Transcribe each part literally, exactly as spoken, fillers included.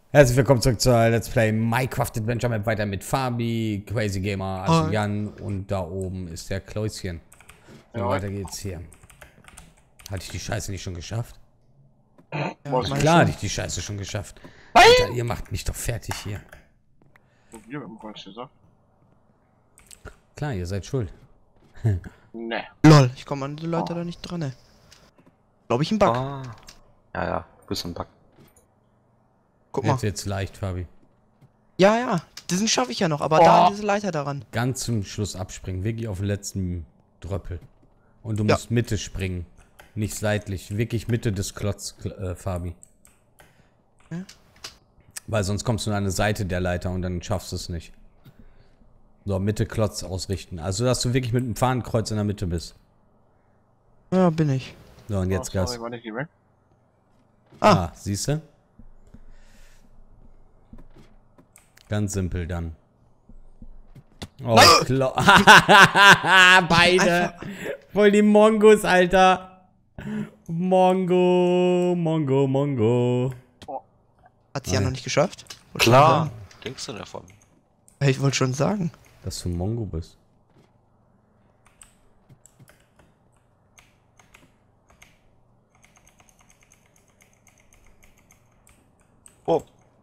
Herzlich willkommen zurück zur Let's Play Minecraft Adventure Map. Weiter mit Fabi, Crazy Gamer, also Hi. Jan und da oben ist der Kläuschen. So, Ja. weiter geht's hier. Hatte ich die Scheiße nicht schon geschafft? Ja, Was? mein Klar schon. hatte ich die Scheiße schon geschafft. Alter, ihr macht mich doch fertig hier. Wir haben was gesagt. Klar, ihr seid schuld. Ne. Lol, ich komme an die Leute da nicht dran, ey. Glaube ich ein Bug. Ah. Ja, ja, bisschen Bug. Guck mal. Jetzt wird's leicht, Fabi. Ja, ja, diesen schaffe ich ja noch, aber Oh. da an diese Leiter daran. Ganz zum Schluss abspringen. Wirklich auf den letzten Dröppel. Und du Ja. musst Mitte springen. Nicht seitlich. Wirklich Mitte des Klotz, äh, Fabi. Ja. Weil sonst kommst du an eine Seite der Leiter und dann schaffst du es nicht. So, Mitte Klotz ausrichten. Also, dass du wirklich mit dem Fahnenkreuz in der Mitte bist. Ja, bin ich. So, und jetzt Oh, Gas. sorry, war nicht die weg. Ah. Ah, siehst du? Ganz simpel dann. Oh, klar. Beide. Voll die Mongos, Alter. Mongo, Mongo, Mongo. Hat sie ja noch nicht geschafft? Wollte Klar. schon Denkst du davon? sagen. Ich wollte schon sagen. Dass du ein Mongo bist. Oh.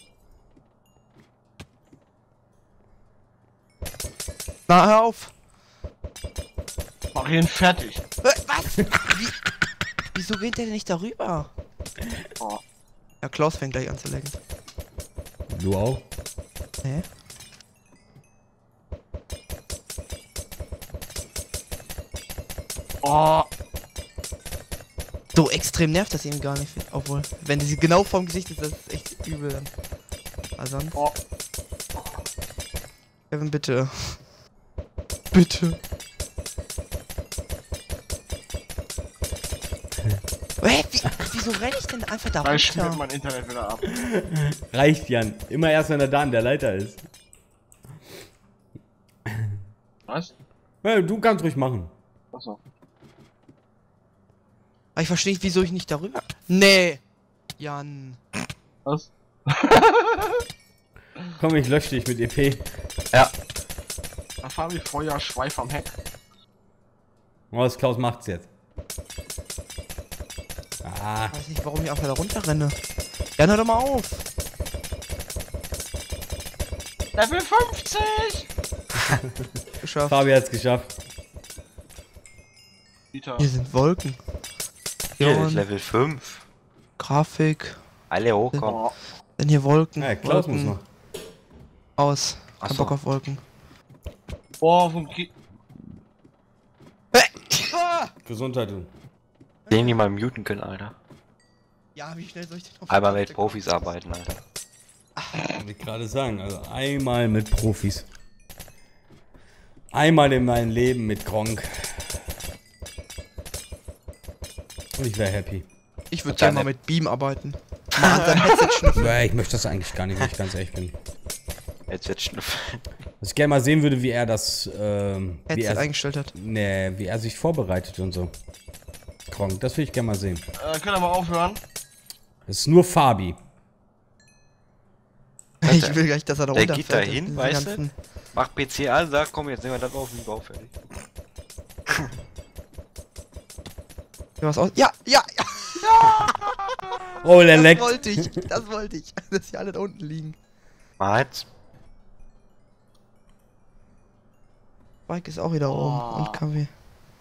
Na, hör auf. Mach ihn fertig. Äh, Was? Wie? Wieso geht der denn nicht darüber? Oh. Ja, Klaus fängt gleich an zu lecken. Du auch? Hä? Oh. So extrem nervt das ihn gar nicht. Obwohl, wenn sie genau vorm Gesicht ist, das ist echt übel dann. Also sonst. Oh. Kevin, bitte. Bitte. Hä? Wie, wieso renne ich denn einfach da Da schmiert runter? mein Internet wieder ab. Reicht, Jan. Immer erst, wenn er da an der Leiter ist. Was? Ja, du kannst ruhig machen. Achso. Aber ich verstehe nicht, wieso ich nicht darüber. Nee. Jan. Was? Komm, ich lösche dich mit E P. Ja. Da fahr wie Feuer, Schweif am Heck. Oh, das Klaus macht's jetzt. Ah, Ich weiß nicht, warum ich einfach da runter renne. Jan, hör doch mal auf. Level fünfzig! Geschafft. Fabi hat's geschafft. Dieter. Hier sind Wolken. Hier Jan, ist Level fünf. Grafik. Alle hochkommen. Oh. Dann hier Wolken. Ja, Klaus Wolken. muss noch. Aus. Kein Ach so. Bock auf Wolken. Boah, vom Ki Gesundheit, du. Den die mal muten können, Alter. Ja, wie schnell soll ich denn auf Einmal mit Profis arbeiten, Alter. Wollte ich gerade sagen. Also einmal mit Profis. Einmal in meinem Leben mit Gronk. Und ich wäre happy. Ich würde Und gerne mal deine- mit Beam arbeiten. Mal an seinem Headset schnüffeln. Ja, ich möchte das eigentlich gar nicht, wenn ich ganz ehrlich bin. Jetzt wird schnüffeln. Was ich gerne mal sehen würde, wie er das, ähm, wie Headset er, eingestellt hat. nee, wie er sich vorbereitet und so. Gronk, das würde ich gerne mal sehen. Äh, könnt ihr mal aufhören? Es ist nur Fabi. Ich will gleich, dass er da Der runterfällt. geht da hin, Diese weißt du? ganzen- Macht P C an, sagt, komm, jetzt nehmen wir das auf den Bau fertig. Ja, was aus? Ja, ja, ja! Oh, der Das leckt. wollte ich, das wollte ich. Dass die alle da unten liegen. Mal Mike ist auch wieder oben. Oh. Und K W.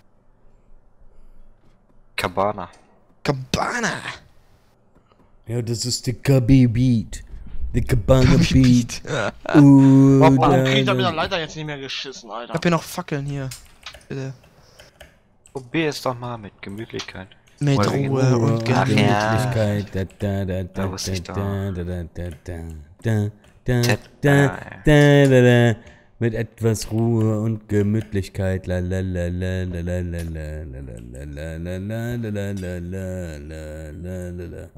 Cabana. Cabana! Ja, das ist der K B Beat. Der Cabana Beat. Uh, Warum da, krieg ich da mit der da. Leiter jetzt nicht mehr geschissen, Ich Alter? hab hier noch Fackeln hier. Bitte. Probier es doch mal mit Gemütlichkeit. Mit Oder Ruhe Ruhe und und Ach Gemüt. ja. Gemütlichkeit. Da, da, da, da, Da wusste ich da, doch. da, da, da, da, da, da, Zett, da, ah, da, da, da. Mit etwas Ruhe und Gemütlichkeit. La la la la la la la la la la la la la la la la la la la la.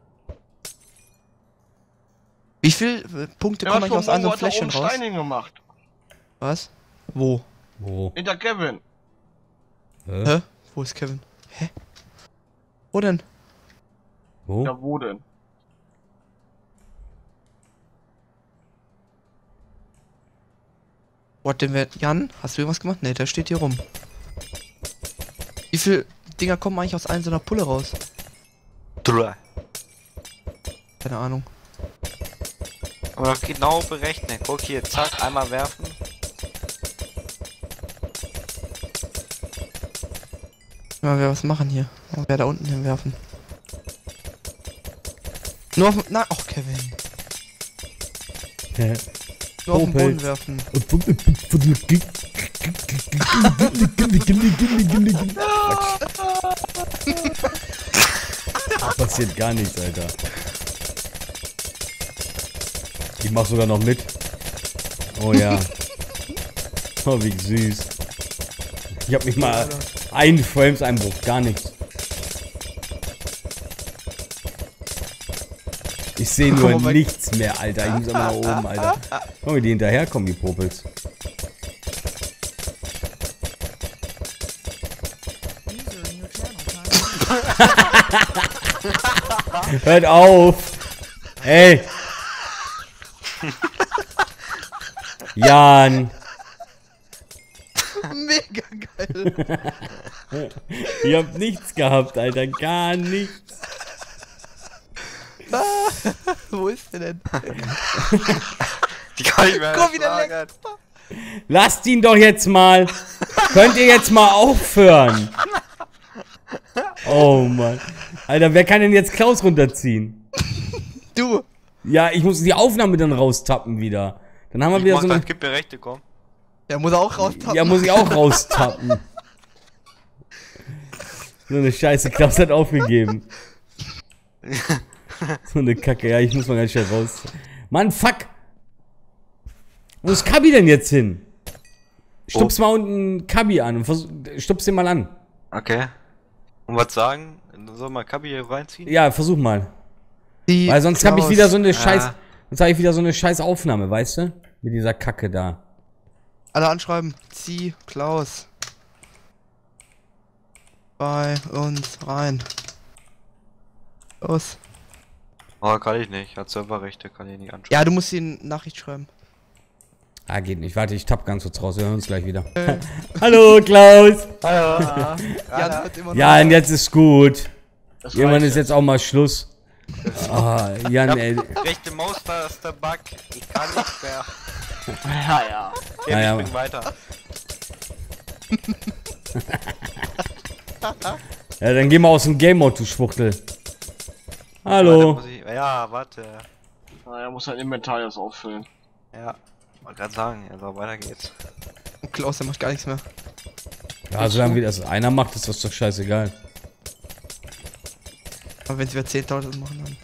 Wie viel äh, Punkte Ja, kommen was eigentlich aus vom einem Mongo hat da Fläschchen oben raus? Steine gemacht. Was? Wo? Wo? Hinter Kevin. Hä? Hä? Wo ist Kevin? Hä? Wo denn? Wo? Ja, wo denn? What, den wir... Jan, hast du irgendwas gemacht? Ne, der steht hier rum. Wie viele Dinger kommen eigentlich aus einer so einer Pulle raus? Drei. Keine Ahnung. Aber doch genau berechnen. Guck hier, zack, einmal werfen. Ja, wir was machen hier. Oh, wer da unten hinwerfen. Nur auf... Na, ach, Kevin. Nur auf den Popel. Boden werfen. Da passiert gar nichts, Alter. Ich mach sogar noch mit. Oh ja. Oh, wie süß. Ich hab nicht mal einen Frames-Einbruch, gar nichts. Ich sehe nur Oh mein- nichts mehr, Alter. Ich muss immer nach oben, Alter. Guck mal, die hinterherkommen, die Popels. Hört auf! Ey! Jan! Mega geil. Ihr habt nichts gehabt, Alter. Gar nichts. Wo ist der denn? Die kann ich mir Komm wieder schlagen. Lasst ihn doch jetzt mal. Könnt ihr jetzt mal aufhören? Oh Mann. Alter, wer kann denn jetzt Klaus runterziehen? Du. Ja, ich muss die Aufnahme dann raustappen wieder. Dann haben wir Ich wieder mach so das, eine... gib mir Rechte, komm. Der muss auch raustappen. Ja, muss ich auch raustappen. So eine Scheiße, Klaus hat aufgegeben. So eine Kacke, ja, ich muss mal ganz schnell raus. Mann, fuck! Wo ist Kabi denn jetzt hin? Stups mal unten Kabi an und versuch, stups den mal an. Okay. Und was sagen? Soll mal Kabi hier reinziehen? Ja, versuch mal. Die Weil sonst habe ich Klaus. wieder so eine Scheiß... Ah. Sonst habe ich wieder so eine Scheiß Aufnahme, weißt du? Mit dieser Kacke da. Alle anschreiben. Zieh Klaus. Bei uns rein. Los. Oh, kann ich nicht. Hat Serverrechte, kann ich nicht anschauen. Ja, du musst ihn Nachricht schreiben. Ah, geht nicht. Warte, ich tapp ganz kurz raus. Wir hören uns gleich wieder. Hallo, Klaus! Ja, das wird immer noch. Ja, und jetzt ist gut. Das Irgendwann reicht ist jetzt auch mal Schluss. Ah, Jan, ey. Rechte Maustaste Bug. Ich kann nicht mehr. Ja, ja. Okay, Ah, ja. ich bin weiter. Ja, dann geh mal aus dem Game Mode, du Schwuchtel. Weiter Hallo. muss ich- Ja, warte. Na, er muss sein Inventar jetzt auffüllen. Ja. Wollte gerade sagen, also weiter geht's. Und Klaus, der macht gar nichts mehr. Ja, solange wie das einer macht, ist das doch scheißegal. Aber wenn sie wieder zehntausend machen, dann.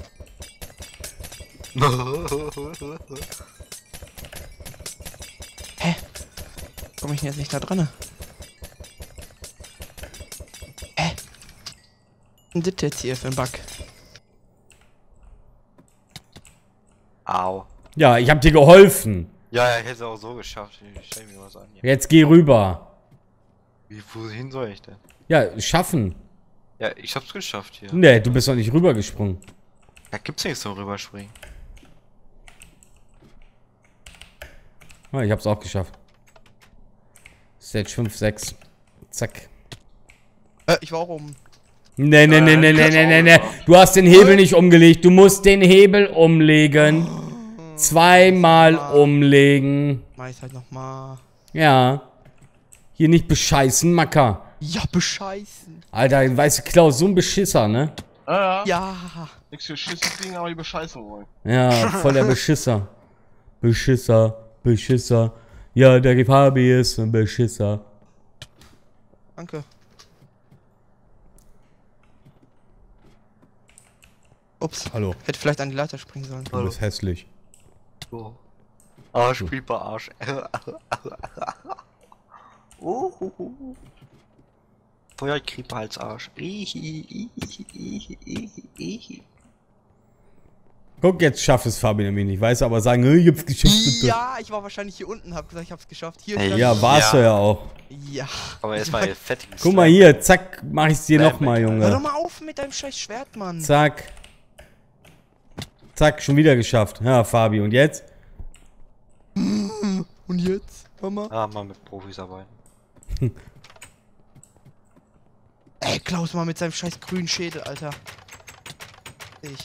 Hä? Komm ich denn jetzt nicht da dran? Hä? Was ist das jetzt hier für ein Bug? Au. Ja, ich hab dir geholfen. Ja, ja, ich hätte es auch so geschafft. Ich stell mir was an hier. Jetzt geh rüber. Wie, wohin soll ich denn? Ja, schaffen. Ja, ich hab's geschafft hier. Nee, du bist doch nicht rübergesprungen. Da gibt's nichts zum Rüberspringen. Ja, ich hab's auch geschafft. Stage fünf, sechs. Zack. Äh, ich war auch oben. Nee, nee, nee, nee, nee, nee, nee, nee. Du hast den Hebel nicht umgelegt. Du musst den Hebel umlegen. Zweimal umlegen. Mach ich halt nochmal. Ja. Hier nicht bescheißen, Macker. Ja, bescheißen. Alter, weißt du, Klaus, so ein Beschisser, ne? Ja, ja. Ja. Nix für Schissen kriegen, aber die bescheißen wollen. Ja, voll der Beschisser. Beschisser, Beschisser. Ja, der Fabi ist ein Beschisser. Danke. Ups. Hallo. Hätte vielleicht an die Leiter springen sollen. Du bist hässlich. So. Arsch, Creeper, Arsch. Feuer, Creeper als Arsch. Guck, jetzt schafft es Fabi nämlich nicht. Weißt du, aber sagen, ich hab's geschafft. Ja, ich war wahrscheinlich hier unten, hab gesagt, ich hab's geschafft. Hier Ey, stand Ja, ich. warst Ja. du ja auch. Ja. Aber erstmal fettiges. Guck mal hier, zack, mach ich's dir Nein, nochmal, Hör doch Junge. mal auf mit deinem scheiß Schwert, Mann. Zack. Zack, schon wieder geschafft. Ja, Fabi, und jetzt? Und jetzt? Hör mal. Ah, mal mit Profis arbeiten. Ey, Klaus mal mit seinem scheiß grünen Schädel, Alter. Ich.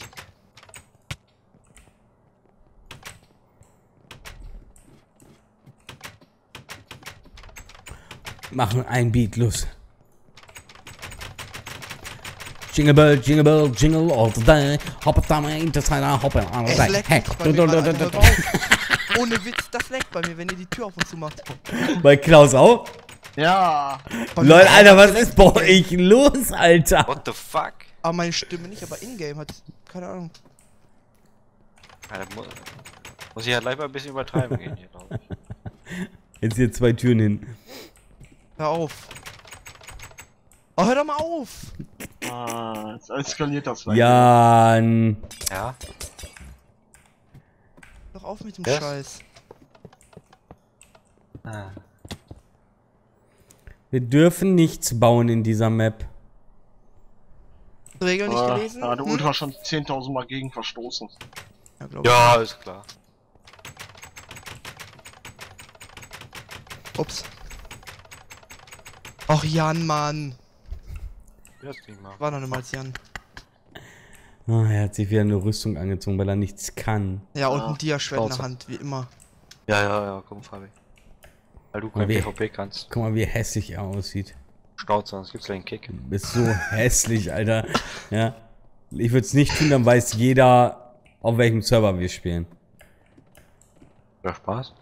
Machen ein Beat los. Jingle bell, jingle bell, jingle all the day. Hop da mal in das einer, hop on the Es day. leckt Hey, bei du, mir du, gerade, du, Alter, du, hör auf. Ohne Witz, das leckt bei mir, wenn ihr die Tür auf und zu macht. Bei Klaus auch? Ja. Bei mir Leute, auch. Alter, was ist bei euch los, Alter? What the fuck? Aber meine Stimme nicht, aber in-game hat, keine Ahnung. Ja, da mu muss ich halt leider ein bisschen übertreiben gehen hier, glaube ich. Jetzt hier zwei Türen hin. Hör auf. Oh, hör doch mal auf. Ah, jetzt eskaliert das gleich. Jan. Ja? Hör doch auf mit dem Was? Scheiß. Ah. Wir dürfen nichts bauen in dieser Map. Regel nicht Ah, gelesen? da hat der Hm? Ultra schon zehntausend Mal gegen verstoßen. Ja, glaub ich. Ja, ist klar. Ups. Och, Jan, Mann. Jetzt nicht mal. War noch niemals Jan. Oh, er hat sich wieder eine Rüstung angezogen, weil er nichts kann. Ja, und Ah, ein Dia-Schwert in der Schnauze. Hand, wie immer. Ja, ja, ja, komm, Fabi. Weil du kein wir- PvP kannst. Guck mal, wie hässlich er aussieht. Schnauze, sonst gibt's gleich einen Kick. Du bist so hässlich, Alter. Ja. Ich würde es nicht tun, dann weiß jeder, auf welchem Server wir spielen. Ja, Spaß.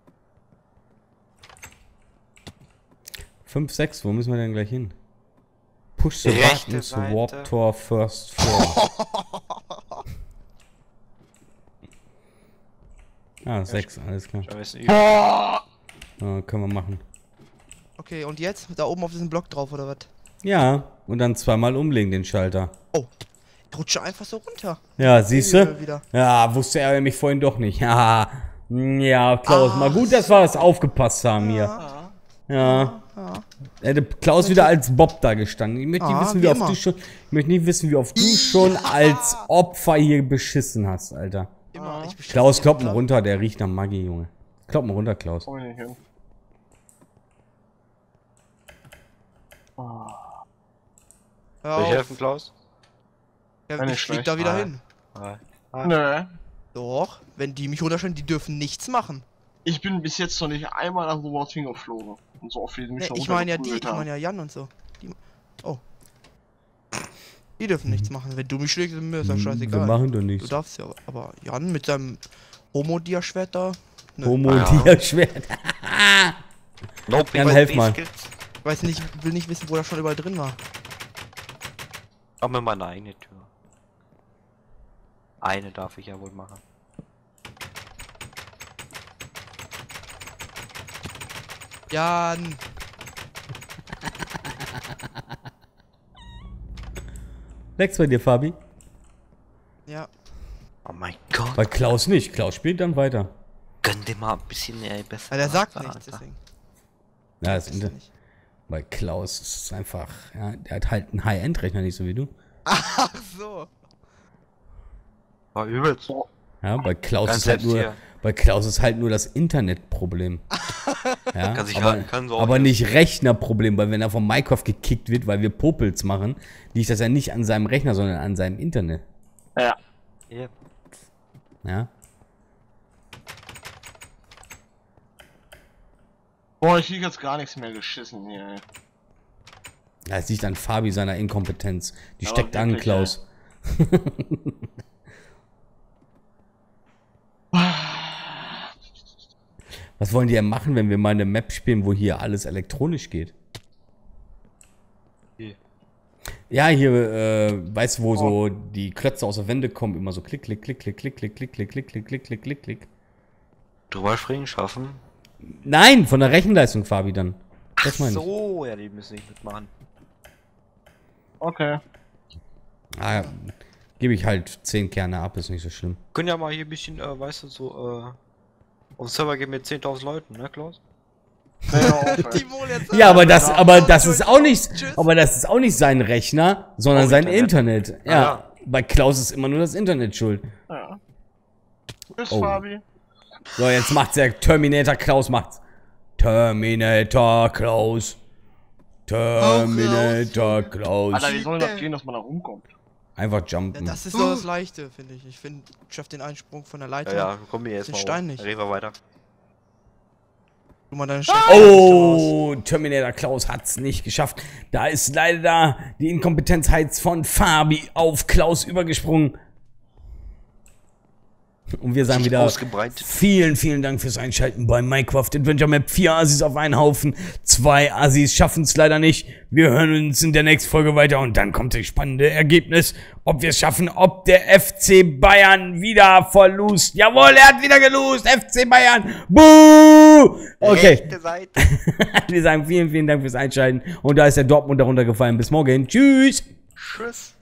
fünf, sechs, wo müssen wir denn gleich hin? Push the Rechte buttons, Seite. Warp Tor first floor. Ah, sechs, alles klar. Da ist ein Boah! Ah, können wir machen. Okay, und jetzt? Da oben auf diesem Block drauf, oder was? Ja, und dann zweimal umlegen den Schalter. Ich rutsche einfach so runter. Ja, siehst Äh, du? Wieder. Ja, wusste er mich vorhin doch nicht. Ja, ja, Klaus, Ach mal gut, dass wir es aufgepasst haben hier. Ja. Ja. Ja. Hätte Klaus wieder als Bob da gestanden. Ich möchte nicht Ah, wissen, wie wie oft immer. du schon. Ich möchte nicht wissen, wie oft du schon als Opfer hier beschissen hast, Alter. Immer. Ich beschäftige Klaus, mich kloppen klar. runter, der riecht nach Maggi, Junge. Kloppen runter, Klaus. Komm ich nicht hin. Hör Soll ich auf. helfen, Klaus? Ja, Nicht ich flieg schlecht. da wieder Ah. hin. Ah. Nö. Doch, wenn die mich runterstellen, die dürfen nichts machen. Ich bin bis jetzt noch nicht einmal nach sowas hingeflogen. Und so oft wie sie mich Nee, schon ich meine ja die, runtergeprügelt ich haben. meine ja Jan und so. Die, oh. Die dürfen nichts machen. Wenn du mich schlägst, mir ist das Wir scheißegal. machen doch Du nichts. darfst ja, aber Jan mit seinem Homo-Dia-Schwert da. Nö. Homo Ja. Dia-Schwert. No Jan, helf mal. Ich weiß nicht, will nicht wissen, wo das schon überall drin war. Mach mir mal eine eigene Tür. Eine darf ich ja wohl machen. Jan! Lex bei dir, Fabi? Ja. Oh mein Gott. Bei Klaus nicht. Klaus spielt dann weiter. Gönn dir mal ein bisschen äh, besser. Weil der sagt Alter. nichts, deswegen. Ja, das Weiß Inter nicht. bei Klaus ist es einfach. Ja, der hat halt einen High-End-Rechner, nicht so wie du. Ach so. War übelst. Ja, bei Klaus Ganz ist halt selbst nur. hier. Bei Klaus ist halt nur das Internetproblem. Ja, Kann sich aber, halten, kann so aber auch nicht Rechnerproblem, weil wenn er von Minecraft gekickt wird, weil wir Popels machen, liegt das ja nicht an seinem Rechner, sondern an seinem Internet. Ja. Yep. Ja. Boah, ich krieg jetzt gar nichts mehr geschissen hier, ey. Das liegt an Fabi seiner Inkompetenz. Die Ja, steckt an, wirklich, Klaus. Was wollen die denn machen, wenn wir mal eine Map spielen, wo hier alles elektronisch geht? Hier. Ja, hier, äh, weißt du, wo so die Klötze aus der Wände kommen, immer so klick, klick, klick, klick, klick, klick, klick, klick, klick, klick, klick, klick, klick, klick. Drüber springen, schaffen. Nein, von der Rechenleistung, Fabi, dann. Das meine ich. So, ja, die müssen nicht mitmachen. Okay. Ah, gebe ich halt zehn Kerne ab, ist nicht so schlimm. Können ja mal hier ein bisschen, äh, weißt du, so, äh, auf den Server gehen mit zehntausend Leuten, ne, Klaus? Hör auf, ey. Timon jetzt. Ja, aber das, aber das ist auch nicht, Tschüss. aber das ist auch nicht sein Rechner, sondern Auch sein Internet. Internet. Ja, Ah, ja. bei Klaus ist immer nur das Internet schuld. Ja. Tschüss, Oh. Fabi. So, jetzt macht's der Terminator Klaus macht's. Terminator Klaus. Terminator Klaus. Alter, wie soll das gehen, dass man da rumkommt? Einfach Ja, jumpen. das ist so das Leichte, finde ich. Ich finde, ich schaff den einen Sprung von der Leiter. Ja, ja, komm mir jetzt Den mal Stein hoch. nicht. Reden wir weiter. Tu mal deine Steine. Oh, Terminator Klaus hat's nicht geschafft. Da ist leider die Inkompetenz von Fabi auf Klaus übergesprungen. Und wir sagen Sich wieder ausgebreitet. vielen, vielen Dank fürs Einschalten bei Minecraft Adventure Map. Vier Assis auf einen Haufen. Zwei Assis schaffen es leider nicht. Wir hören uns in der nächsten Folge weiter und dann kommt das spannende Ergebnis. Ob wir es schaffen, ob der F C Bayern wieder verlust. Jawohl, er hat wieder gelust. F C Bayern. Buh! Okay. Rechte Seite. Wir sagen vielen, vielen Dank fürs Einschalten. Und da ist der Dortmund darunter gefallen. Bis morgen. Tschüss. Tschüss.